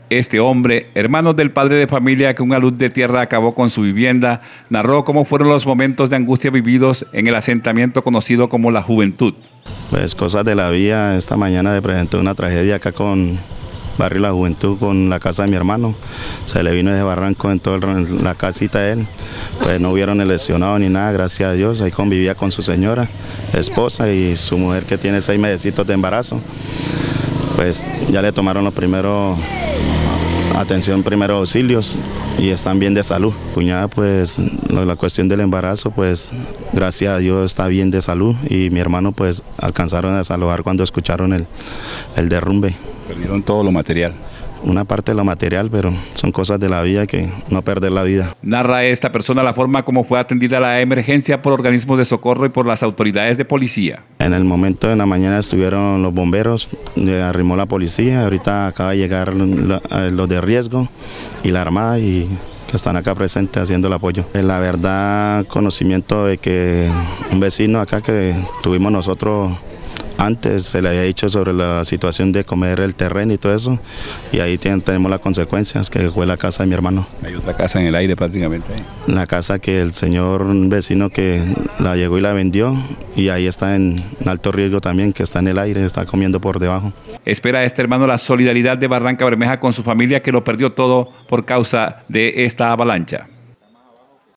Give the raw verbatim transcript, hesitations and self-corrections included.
Este hombre, hermano del padre de familia que una luz de tierra acabó con su vivienda, narró cómo fueron los momentos de angustia vividos en el asentamiento conocido como La Juventud. Pues cosas de la vida. Esta mañana se presentó una tragedia acá con Barrio La Juventud, con la casa de mi hermano. Se le vino ese barranco en toda la casita de él. Pues no hubieron lesionado ni nada, gracias a Dios. Ahí convivía con su señora, esposa y su mujer que tiene seis mesecitos de embarazo. Pues ya le tomaron los primeros atención, primeros auxilios y están bien de salud. Cuñada, pues la cuestión del embarazo, pues gracias a Dios está bien de salud y mi hermano pues alcanzaron a salvar cuando escucharon el, el derrumbe. Perdieron todo lo material. Una parte de lo material, pero son cosas de la vida que no perder la vida. Narra esta persona la forma como fue atendida la emergencia por organismos de socorro y por las autoridades de policía. En el momento de la mañana estuvieron los bomberos, le arrimó la policía, ahorita acaba de llegar los de riesgo y la armada y que están acá presentes haciendo el apoyo. La verdad, conocimiento de que un vecino acá que tuvimos nosotros antes se le había dicho sobre la situación de comer el terreno y todo eso, y ahí tienen, tenemos las consecuencias, que fue la casa de mi hermano. Hay otra casa en el aire prácticamente. La casa que el señor vecino que la llegó y la vendió, y ahí está en alto riesgo también, que está en el aire, está comiendo por debajo. Espera este hermano la solidaridad de Barrancabermeja con su familia que lo perdió todo por causa de esta avalancha.